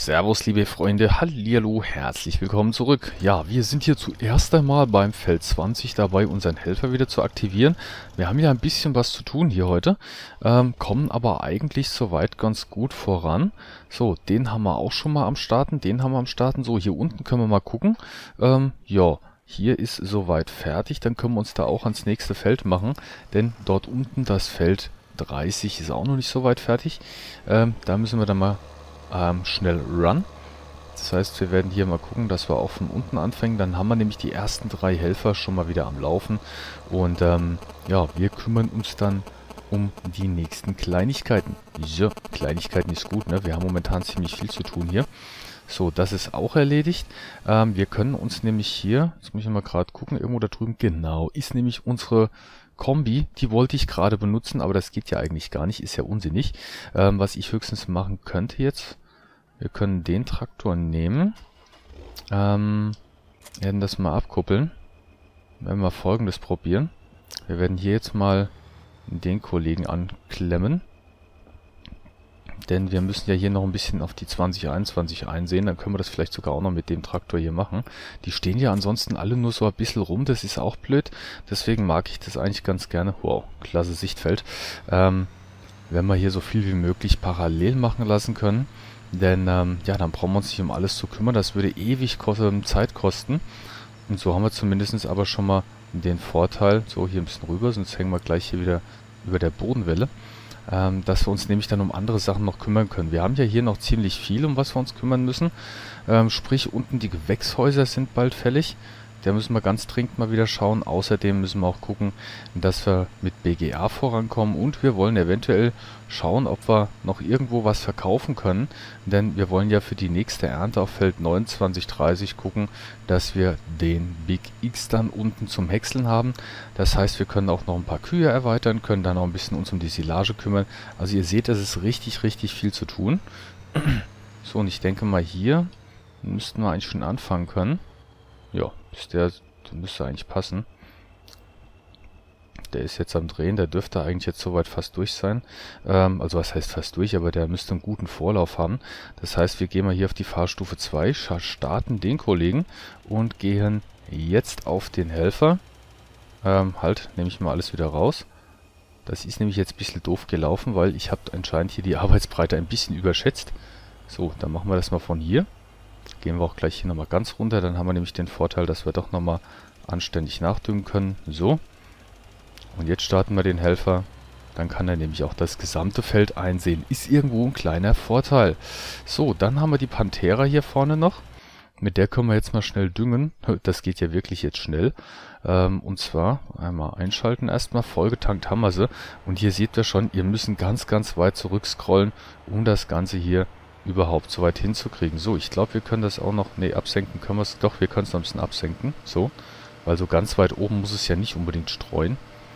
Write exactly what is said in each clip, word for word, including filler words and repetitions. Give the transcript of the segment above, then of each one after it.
Servus, liebe Freunde, hallihallo, herzlich willkommen zurück. Ja, wir sind hier zuerst einmal beim Feld zwanzig dabei, unseren Helfer wieder zu aktivieren. Wir haben ja ein bisschen was zu tun hier heute, ähm, kommen aber eigentlich soweit ganz gut voran. So, den haben wir auch schon mal am Starten, den haben wir am Starten. So, hier unten können wir mal gucken. Ähm, ja, hier ist soweit fertig, dann können wir uns da auch ans nächste Feld machen, denn dort unten das Feld dreißig ist auch noch nicht so weit fertig. Ähm, da müssen wir dann mal Ähm, schnell Run. Das heißt, wir werden hier mal gucken, dass wir auch von unten anfangen. Dann haben wir nämlich die ersten drei Helfer schon mal wieder am Laufen. Und ähm, ja, wir kümmern uns dann um die nächsten Kleinigkeiten. So, Kleinigkeiten ist gut, ne? Wir haben momentan ziemlich viel zu tun hier. So, das ist auch erledigt. Ähm, wir können uns nämlich hier, jetzt muss ich mal gerade gucken, irgendwo da drüben, genau, ist nämlich unsere Kombi, die wollte ich gerade benutzen, aber das geht ja eigentlich gar nicht, ist ja unsinnig. Ähm, was ich höchstens machen könnte jetzt, wir können den Traktor nehmen, ähm, werden das mal abkuppeln, werden wir Folgendes probieren. Wir werden hier jetzt mal den Kollegen anklemmen, denn wir müssen ja hier noch ein bisschen auf die zwanzig einundzwanzig einsehen, dann können wir das vielleicht sogar auch noch mit dem Traktor hier machen. Die stehen ja ansonsten alle nur so ein bisschen rum, das ist auch blöd, deswegen mag ich das eigentlich ganz gerne. Wow, klasse Sichtfeld. Ähm, wenn wir hier so viel wie möglich parallel machen lassen können, denn ähm, ja, dann brauchen wir uns nicht um alles zu kümmern, das würde ewig kosten, Zeit kosten. Und so haben wir zumindest aber schon mal den Vorteil, so hier ein bisschen rüber, sonst hängen wir gleich hier wieder über der Bodenwelle. Ähm, dass wir uns nämlich dann um andere Sachen noch kümmern können. Wir haben ja hier noch ziemlich viel, um was wir uns kümmern müssen. Ähm, sprich, unten die Gewächshäuser sind bald fällig. Da müssen wir ganz dringend mal wieder schauen. Außerdem müssen wir auch gucken, dass wir mit B G A vorankommen. Und wir wollen eventuell schauen, ob wir noch irgendwo was verkaufen können. Denn wir wollen ja für die nächste Ernte auf Feld neunundzwanzig dreißig gucken, dass wir den Big X dann unten zum Häckseln haben. Das heißt, wir können auch noch ein paar Kühe erweitern, können dann noch ein bisschen uns um die Silage kümmern. Also ihr seht, es ist richtig, richtig viel zu tun. So, und ich denke mal, hier müssten wir eigentlich schon anfangen können. Ja, ist der, der müsste eigentlich passen. Der ist jetzt am Drehen, der dürfte eigentlich jetzt soweit fast durch sein. Ähm, also was heißt fast durch, aber der müsste einen guten Vorlauf haben. Das heißt, wir gehen mal hier auf die Fahrstufe zwei, starten den Kollegen und gehen jetzt auf den Helfer. Ähm, halt, nehme ich mal alles wieder raus. Das ist nämlich jetzt ein bisschen doof gelaufen, weil ich habe anscheinend hier die Arbeitsbreite ein bisschen überschätzt. So, dann machen wir das mal von hier. Gehen wir auch gleich hier nochmal ganz runter, dann haben wir nämlich den Vorteil, dass wir doch nochmal anständig nachdüngen können. So. Und jetzt starten wir den Helfer. Dann kann er nämlich auch das gesamte Feld einsehen. Ist irgendwo ein kleiner Vorteil. So, dann haben wir die Panthera hier vorne noch. Mit der können wir jetzt mal schnell düngen. Das geht ja wirklich jetzt schnell. Ähm, und zwar einmal einschalten erstmal. Vollgetankt haben wir sie. Und hier seht ihr schon, ihr müsst ganz, ganz weit zurückscrollen, um das Ganze hier überhaupt so weit hinzukriegen. So, ich glaube, wir können das auch noch, ne, absenken können wir es, doch, wir können es noch ein bisschen absenken, so, weil so ganz weit oben muss es ja nicht unbedingt streuen.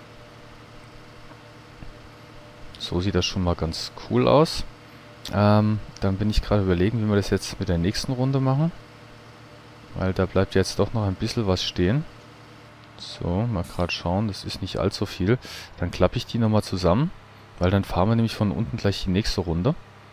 So sieht das schon mal ganz cool aus. Ähm, dann bin ich gerade überlegen, wie wir das jetzt mit der nächsten Runde machen, weil da bleibt jetzt doch noch ein bisschen was stehen. So, mal gerade schauen, das ist nicht allzu viel. Dann klappe ich die nochmal zusammen, weil dann fahren wir nämlich von unten gleich die nächste Runde.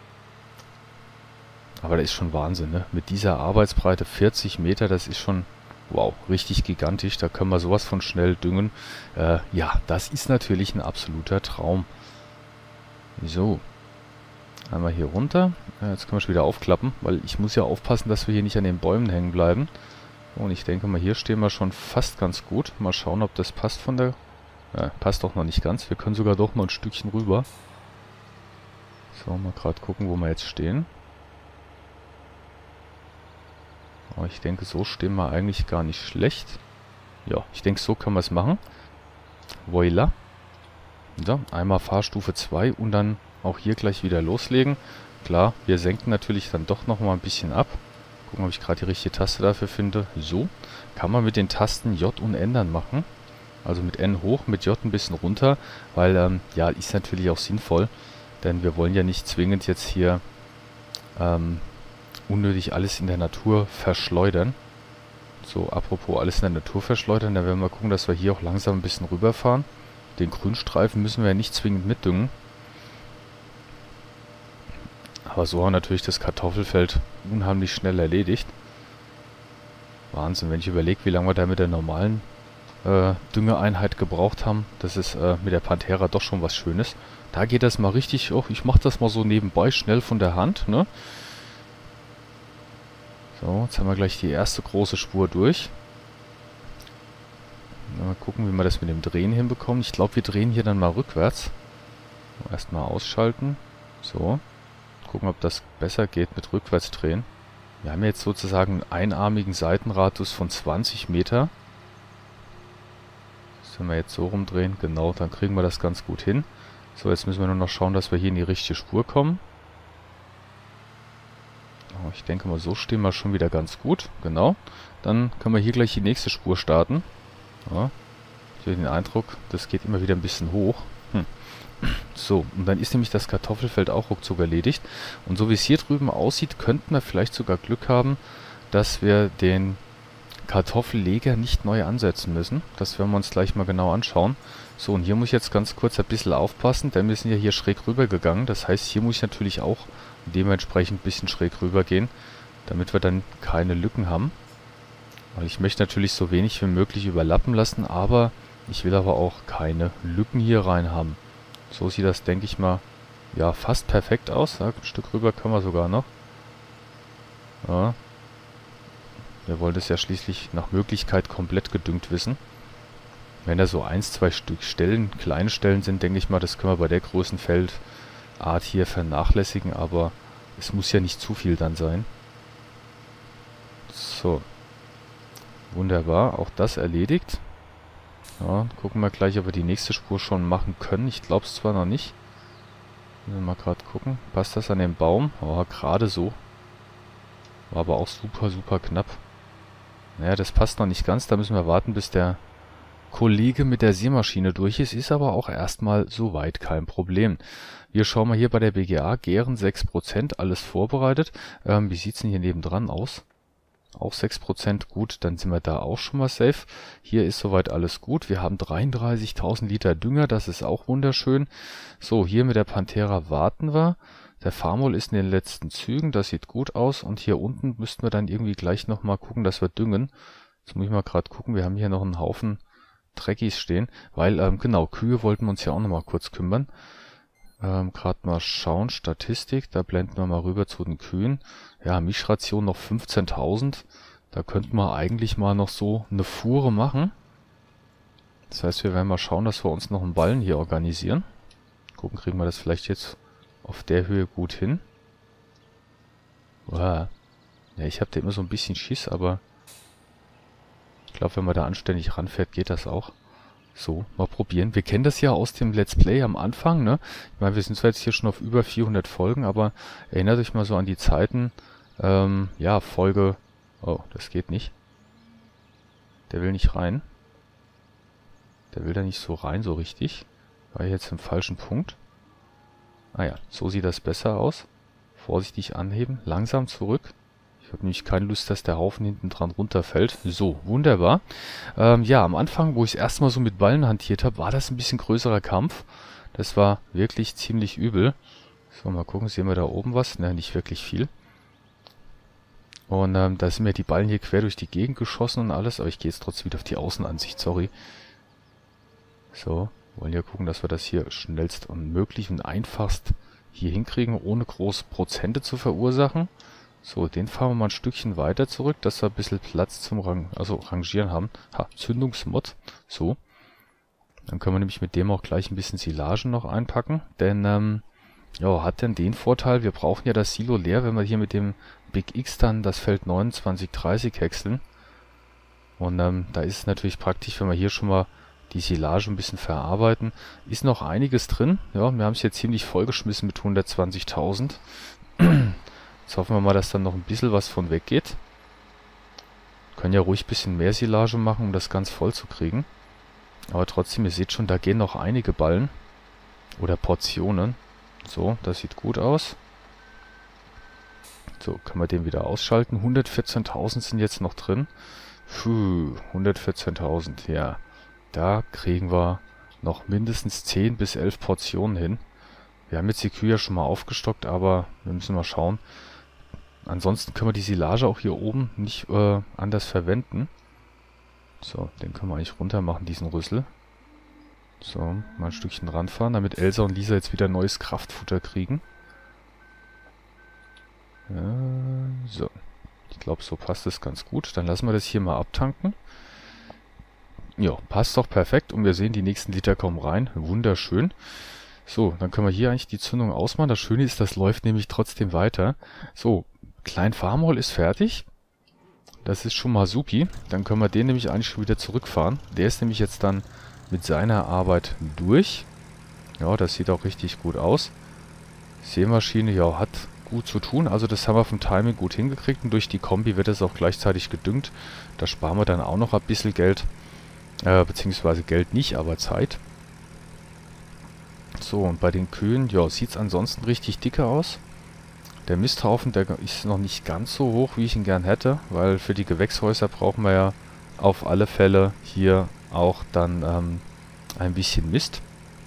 Aber das ist schon Wahnsinn, ne? Mit dieser Arbeitsbreite vierzig Meter, das ist schon, wow, richtig gigantisch. Da können wir sowas von schnell düngen. Äh, ja, das ist natürlich ein absoluter Traum. So, einmal hier runter. Äh, jetzt können wir schon wieder aufklappen, weil ich muss ja aufpassen, dass wir hier nicht an den Bäumen hängen bleiben. Und ich denke mal, hier stehen wir schon fast ganz gut. Mal schauen, ob das passt von der... Äh, passt doch noch nicht ganz. Wir können sogar doch noch ein Stückchen rüber. So, mal gerade gucken, wo wir jetzt stehen. Aber ich denke, so stehen wir eigentlich gar nicht schlecht. Ja, ich denke, so können wir es machen. Voila. So, einmal Fahrstufe zwei und dann auch hier gleich wieder loslegen. Klar, wir senken natürlich dann doch nochmal ein bisschen ab. Gucken, ob ich gerade die richtige Taste dafür finde. So, kann man mit den Tasten J und N dann machen. Also mit N hoch, mit J ein bisschen runter. Weil, ähm, ja, ist natürlich auch sinnvoll. Denn wir wollen ja nicht zwingend jetzt hier... Ähm, unnötig alles in der Natur verschleudern. So, apropos alles in der Natur verschleudern, da werden wir gucken, dass wir hier auch langsam ein bisschen rüberfahren. Den Grünstreifen müssen wir ja nicht zwingend mitdüngen. Aber so haben wir natürlich das Kartoffelfeld unheimlich schnell erledigt. Wahnsinn, wenn ich überlege, wie lange wir da mit der normalen äh, Düngeeinheit gebraucht haben. Das ist äh, mit der Pantera doch schon was Schönes. Da geht das mal richtig, oh, ich mache das mal so nebenbei schnell von der Hand, ne? So, jetzt haben wir gleich die erste große Spur durch. Mal gucken, wie wir das mit dem Drehen hinbekommen. Ich glaube, wir drehen hier dann mal rückwärts. Erstmal ausschalten. So. Gucken, ob das besser geht mit rückwärts drehen. Wir haben jetzt sozusagen einen einarmigen Seitenradius von zwanzig Meter. Das wenn wir jetzt so rumdrehen, genau, dann kriegen wir das ganz gut hin. So, jetzt müssen wir nur noch schauen, dass wir hier in die richtige Spur kommen. Oh, ich denke mal, so stehen wir schon wieder ganz gut. Genau. Dann können wir hier gleich die nächste Spur starten. Ja. Ich habe den Eindruck, das geht immer wieder ein bisschen hoch. Hm. So, und dann ist nämlich das Kartoffelfeld auch ruckzuck erledigt. Und so wie es hier drüben aussieht, könnten wir vielleicht sogar Glück haben, dass wir den Kartoffelleger nicht neu ansetzen müssen. Das werden wir uns gleich mal genau anschauen. So, und hier muss ich jetzt ganz kurz ein bisschen aufpassen, denn wir sind ja hier schräg rüber gegangen. Das heißt, hier muss ich natürlich auch dementsprechend ein bisschen schräg rüber gehen, damit wir dann keine Lücken haben. Weil ich möchte natürlich so wenig wie möglich überlappen lassen, aber ich will aber auch keine Lücken hier rein haben. So sieht das, denke ich mal, ja, fast perfekt aus. Ja, ein Stück rüber können wir sogar noch. Ja. Wir wollen das ja schließlich nach Möglichkeit komplett gedüngt wissen. Wenn da so eins, zwei Stück Stellen, kleine Stellen sind, denke ich mal, das können wir bei der großen Feldart hier vernachlässigen, aber es muss ja nicht zu viel dann sein. So. Wunderbar, auch das erledigt. Ja, gucken wir gleich, ob wir die nächste Spur schon machen können. Ich glaube es zwar noch nicht. Müssen wir mal gerade gucken. Passt das an den Baum? Oh, gerade so. War aber auch super, super knapp. Naja, das passt noch nicht ganz. Da müssen wir warten, bis der Kollege mit der Sämaschine durch ist. Ist aber auch erstmal soweit kein Problem. Wir schauen mal hier bei der B G A. Gären sechs Prozent, alles vorbereitet. Ähm, wie sieht es denn hier nebendran aus? Auch sechs Prozent, gut, dann sind wir da auch schon mal safe. Hier ist soweit alles gut. Wir haben dreiunddreißigtausend Liter Dünger, das ist auch wunderschön. So, hier mit der Pantera warten wir. Der Farmol ist in den letzten Zügen, das sieht gut aus. Und hier unten müssten wir dann irgendwie gleich nochmal gucken, dass wir düngen. Jetzt muss ich mal gerade gucken, wir haben hier noch einen Haufen Dreckies stehen. Weil, ähm, genau, Kühe wollten wir uns ja auch nochmal kurz kümmern. Ähm, gerade mal schauen, Statistik, da blenden wir mal rüber zu den Kühen. Ja, Mischration noch fünfzehntausend. Da könnten wir eigentlich mal noch so eine Fuhre machen. Das heißt, wir werden mal schauen, dass wir uns noch einen Ballen hier organisieren. Gucken, kriegen wir das vielleicht jetzt auf der Höhe gut hin. Uah. Ja, ich habe da immer so ein bisschen Schiss, aber ich glaube, wenn man da anständig ranfährt, geht das auch. So, mal probieren. Wir kennen das ja aus dem Let's Play am Anfang, ne? Ich meine, wir sind zwar jetzt hier schon auf über vierhundert Folgen, aber erinnert euch mal so an die Zeiten. Ähm, ja, Folge... Oh, das geht nicht. Der will nicht rein. Der will da nicht so rein, so richtig. War jetzt im falschen Punkt. Ah ja, so sieht das besser aus. Vorsichtig anheben, langsam zurück. Ich habe nämlich keine Lust, dass der Haufen hinten dran runterfällt. So, wunderbar. Ähm, ja, am Anfang, wo ich es erstmal so mit Ballen hantiert habe, war das ein bisschen größerer Kampf. Das war wirklich ziemlich übel. So, mal gucken, sehen wir da oben was? Ne, nicht wirklich viel. Und ähm, da sind mir die Ballen hier quer durch die Gegend geschossen und alles, aber ich gehe jetzt trotzdem wieder auf die Außenansicht, sorry. So, wollen ja gucken, dass wir das hier schnellst und möglich und einfachst hier hinkriegen, ohne große Prozente zu verursachen. So, den fahren wir mal ein Stückchen weiter zurück, dass wir ein bisschen Platz zum Rang, also Rangieren haben. Ha, Zündungsmod. So. Dann können wir nämlich mit dem auch gleich ein bisschen Silagen noch einpacken. Denn, ähm, ja, hat denn den Vorteil, wir brauchen ja das Silo leer, wenn wir hier mit dem Big X dann das Feld neunundzwanzig dreißig häckseln. Und ähm, da ist es natürlich praktisch, wenn wir hier schon mal die Silage ein bisschen verarbeiten. Ist noch einiges drin. Ja, wir haben es jetzt ziemlich vollgeschmissen mit hundertzwanzigtausend. Jetzt hoffen wir mal, dass dann noch ein bisschen was von weggeht. Können ja ruhig ein bisschen mehr Silage machen, um das ganz voll zu kriegen. Aber trotzdem, ihr seht schon, da gehen noch einige Ballen. Oder Portionen. So, das sieht gut aus. So, können wir den wieder ausschalten. hundertvierzehntausend sind jetzt noch drin. Puh, hundertvierzehntausend, ja. Da kriegen wir noch mindestens zehn bis elf Portionen hin. Wir haben jetzt die Kühe ja schon mal aufgestockt, aber wir müssen mal schauen. Ansonsten können wir die Silage auch hier oben nicht äh, anders verwenden. So, den können wir eigentlich runter machen, diesen Rüssel. So, mal ein Stückchen ranfahren, damit Elsa und Lisa jetzt wieder neues Kraftfutter kriegen. Äh, so. Ich glaube, so passt es ganz gut. Dann lassen wir das hier mal abtanken. Ja, passt doch perfekt. Und wir sehen, die nächsten Liter kommen rein. Wunderschön. So, dann können wir hier eigentlich die Zündung ausmachen. Das Schöne ist, das läuft nämlich trotzdem weiter. So, Klein Farmhall ist fertig. Das ist schon mal supi. Dann können wir den nämlich eigentlich schon wieder zurückfahren. Der ist nämlich jetzt dann mit seiner Arbeit durch. Ja, das sieht auch richtig gut aus. Sämaschine, ja, hat gut zu tun. Also das haben wir vom Timing gut hingekriegt. Und durch die Kombi wird es auch gleichzeitig gedüngt. Da sparen wir dann auch noch ein bisschen Geld. Äh, beziehungsweise Geld nicht, aber Zeit. So, und bei den Kühen, ja, sieht es ansonsten richtig dicke aus. Der Misthaufen, der ist noch nicht ganz so hoch, wie ich ihn gern hätte, weil für die Gewächshäuser brauchen wir ja auf alle Fälle hier auch dann ähm, ein bisschen Mist.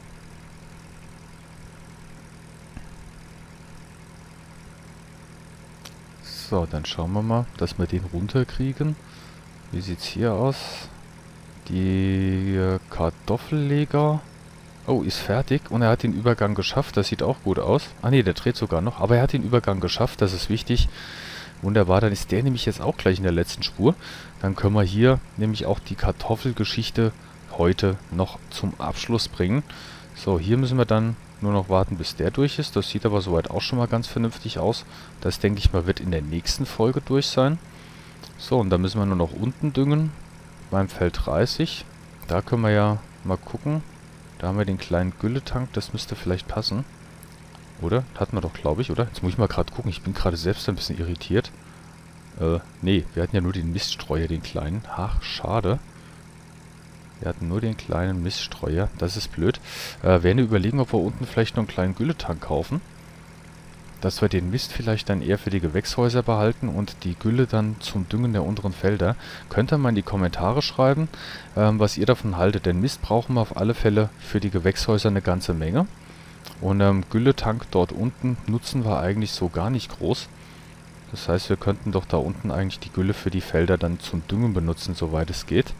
So, dann schauen wir mal, dass wir den runterkriegen. Wie sieht es hier aus? Die äh, Kartoffelleger... Oh, ist fertig und er hat den Übergang geschafft. Das sieht auch gut aus. Ah ne, der dreht sogar noch. Aber er hat den Übergang geschafft. Das ist wichtig. Wunderbar. Dann ist der nämlich jetzt auch gleich in der letzten Spur. Dann können wir hier nämlich auch die Kartoffelgeschichte heute noch zum Abschluss bringen. So, hier müssen wir dann nur noch warten, bis der durch ist. Das sieht aber soweit auch schon mal ganz vernünftig aus. Das, denke ich mal, wird in der nächsten Folge durch sein. So, und dann müssen wir nur noch unten düngen. Beim Feld dreißig. Da können wir ja mal gucken. Da haben wir den kleinen Gülletank, das müsste vielleicht passen. Oder? Hatten wir doch, glaube ich, oder? Jetzt muss ich mal gerade gucken, ich bin gerade selbst ein bisschen irritiert. Äh, nee, wir hatten ja nur den Miststreuer, den kleinen. Ach, schade. Wir hatten nur den kleinen Miststreuer, das ist blöd. Äh, werden wir überlegen, ob wir unten vielleicht noch einen kleinen Gülletank kaufen. Dass wir den Mist vielleicht dann eher für die Gewächshäuser behalten und die Gülle dann zum Düngen der unteren Felder. Könnt ihr mal in die Kommentare schreiben, ähm, was ihr davon haltet. Denn Mist brauchen wir auf alle Fälle für die Gewächshäuser eine ganze Menge. Und ähm, Gülletank dort unten nutzen wir eigentlich so gar nicht groß. Das heißt, wir könnten doch da unten eigentlich die Gülle für die Felder dann zum Düngen benutzen, soweit es geht.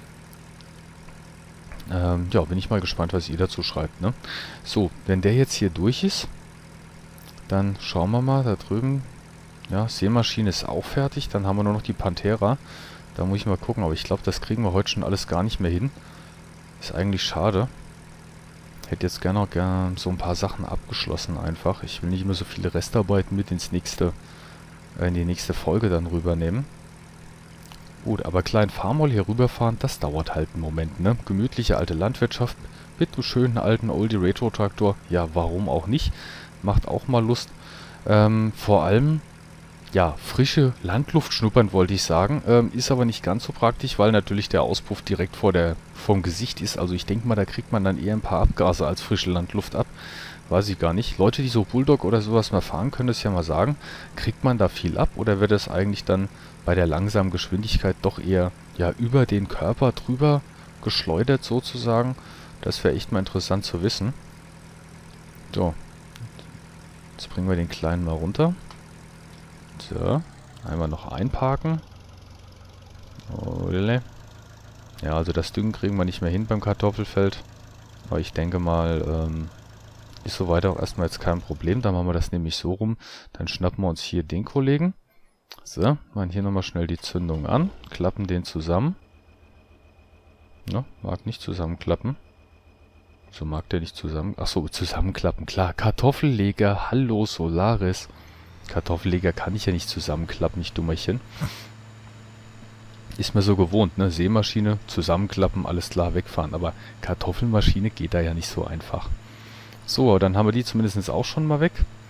Ähm, ja, bin ich mal gespannt, was ihr dazu schreibt, ne? So, wenn der jetzt hier durch ist... Dann schauen wir mal, da drüben, ja, Sämaschine ist auch fertig. Dann haben wir nur noch die Panthera. Da muss ich mal gucken, aber ich glaube, das kriegen wir heute schon alles gar nicht mehr hin. Ist eigentlich schade. Hätte jetzt gerne noch gern so ein paar Sachen abgeschlossen einfach. Ich will nicht immer so viele Restarbeiten mit ins nächste, äh, in die nächste Folge dann rübernehmen. Gut, aber Klein Farmhall hier rüberfahren, das dauert halt einen Moment, ne? Gemütliche alte Landwirtschaft mit einem schönen alten Oldie Retro Traktor. Ja, warum auch nicht? Macht auch mal Lust. Ähm, vor allem, ja, frische Landluft schnuppern, wollte ich sagen. Ähm, ist aber nicht ganz so praktisch, weil natürlich der Auspuff direkt vor der, vorm Gesicht ist. Also ich denke mal, da kriegt man dann eher ein paar Abgase als frische Landluft ab. Weiß ich gar nicht. Leute, die so Bulldog oder sowas mal fahren, können das ja mal sagen. Kriegt man da viel ab oder wird das eigentlich dann bei der langsamen Geschwindigkeit doch eher ja über den Körper drüber geschleudert sozusagen? Das wäre echt mal interessant zu wissen. So. Jetzt bringen wir den Kleinen mal runter. So, einmal noch einparken. Olele. Ja, also das Düngen kriegen wir nicht mehr hin beim Kartoffelfeld. Aber ich denke mal, ähm, ist soweit auch erstmal jetzt kein Problem. Dann machen wir das nämlich so rum. Dann schnappen wir uns hier den Kollegen. So, machen hier nochmal schnell die Zündung an. Klappen den zusammen. Ja, mag nicht zusammenklappen. So mag der nicht zusammen... Achso, zusammenklappen, klar. Kartoffelleger, hallo Solaris. Kartoffelleger kann ich ja nicht zusammenklappen, nicht Dummerchen. Ist mir so gewohnt, ne? Sämaschine, zusammenklappen, alles klar, wegfahren. Aber Kartoffelmaschine geht da ja nicht so einfach. So, dann haben wir die zumindest auch schon mal weg.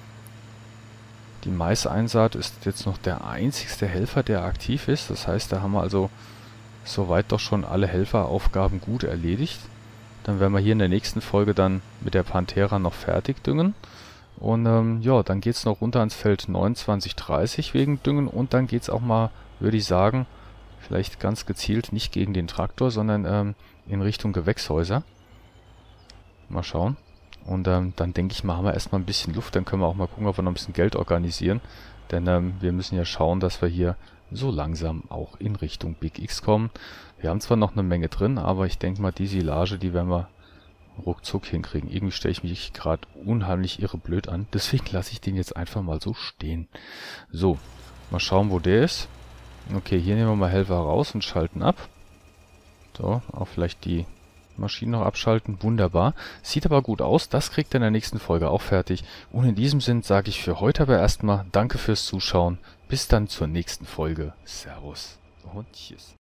Die Maiseinsaat ist jetzt noch der einzigste Helfer, der aktiv ist. Das heißt, da haben wir also soweit doch schon alle Helferaufgaben gut erledigt. Dann werden wir hier in der nächsten Folge dann mit der Panthera noch fertig düngen. Und ähm, ja, dann geht es noch runter ans Feld neunundzwanzig dreißig wegen Düngen. Und dann geht es auch mal, würde ich sagen, vielleicht ganz gezielt nicht gegen den Traktor, sondern ähm, in Richtung Gewächshäuser. Mal schauen. Und ähm, dann denke ich mal, haben wir erstmal ein bisschen Luft. Dann können wir auch mal gucken, ob wir noch ein bisschen Geld organisieren. Denn ähm, wir müssen ja schauen, dass wir hier so langsam auch in Richtung Big X kommen. Wir haben zwar noch eine Menge drin, aber ich denke mal, die Silage, die werden wir ruckzuck hinkriegen. Irgendwie stelle ich mich gerade unheimlich irre blöd an. Deswegen lasse ich den jetzt einfach mal so stehen. So, mal schauen, wo der ist. Okay, hier nehmen wir mal Helfer raus und schalten ab. So, auch vielleicht die Maschinen noch abschalten. Wunderbar. Sieht aber gut aus. Das kriegt er in der nächsten Folge auch fertig. Und in diesem Sinn sage ich für heute aber erstmal Danke fürs Zuschauen. Bis dann zur nächsten Folge. Servus und Tschüss.